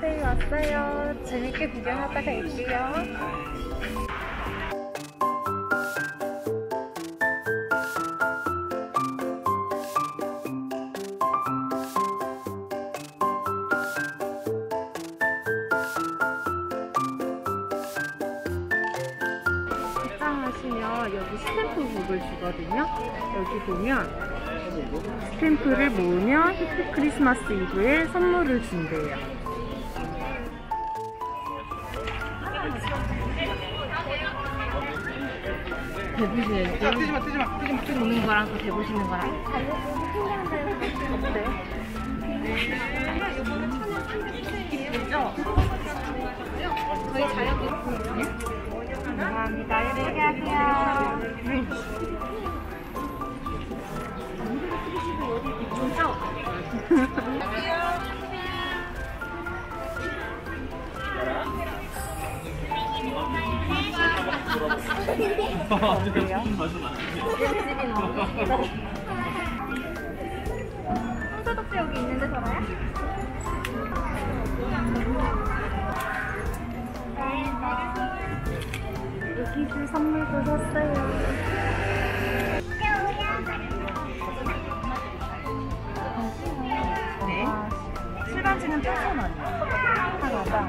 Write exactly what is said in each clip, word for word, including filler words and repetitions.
어머니스테이 왔어요. 재밌게 구경하다가 갈게요. 입장하시면 여기 스탬프북을 주거든요. 여기 보면 스탬프를 모으면 크리스마스 이브에 선물을 준대요. 대보시는 거? 뜨지마 뜨지마 뜨지마 뜨 보는 거랑 또 대보시는 거랑 어때? 이쁘죠? 저희 자연 예쁘거든요. 감사합니다. 예쁘게 하세요. 이쁘죠? 손소독제 여기 있는데 살아요? 여기도 선물도 샀어요. 네. 실바지는 팔천 원이요. 하나당.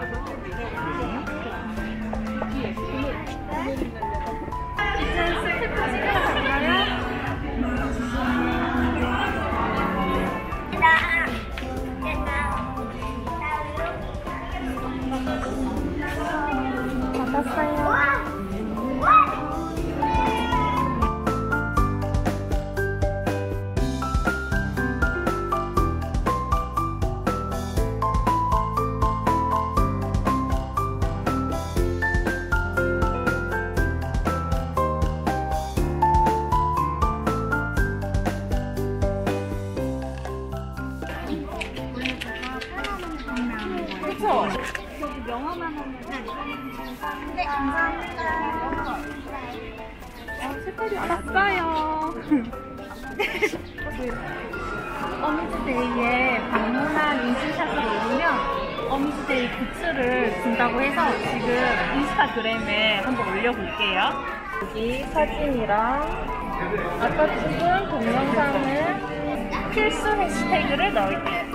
이제 스티커 찍으러 갈까요? 받았어요. 그쵸? 여기 명함만 하면 네, 감사합니다. 어, 색깔이 왔어요. 어미즈데이에 방문한 인증샷을 올리면 어미즈데이 굿즈를 준다고 해서 지금 인스타그램에 한번 올려볼게요. 여기 사진이랑 아까 찍은 동영상을 필수 해시태그를 넣을게요.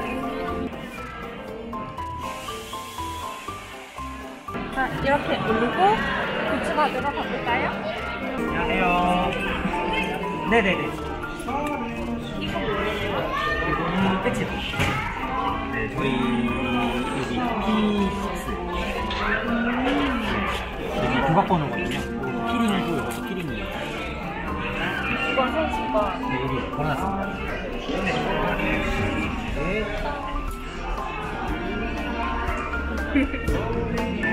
자, 이렇게 누르고 굿즈 받으러 가볼까요? 안녕하세요. 네네네. 이거 뭐예요? 이거는 패치북. 네, 저희 여기 피 식스. 여기 도박 번호거든요. 키링이고 이것도 키링이에요. 이건 선수가. 네, 여기 걸어놨습니다. 네.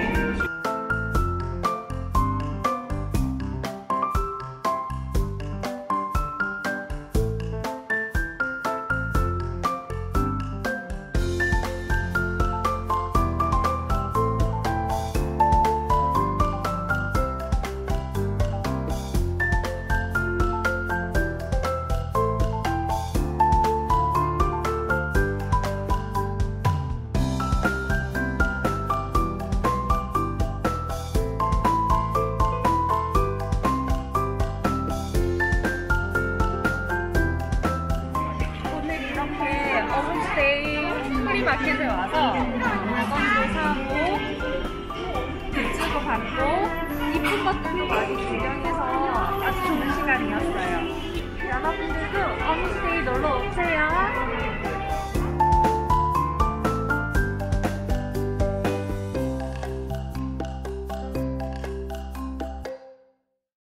마켓에 와서 물건도 사고 굿즈도 받고 이쁜 것들도 많이 구경해서 아주 좋은 시간이었어요. 여러분들도 어미스테이 놀러 오세요.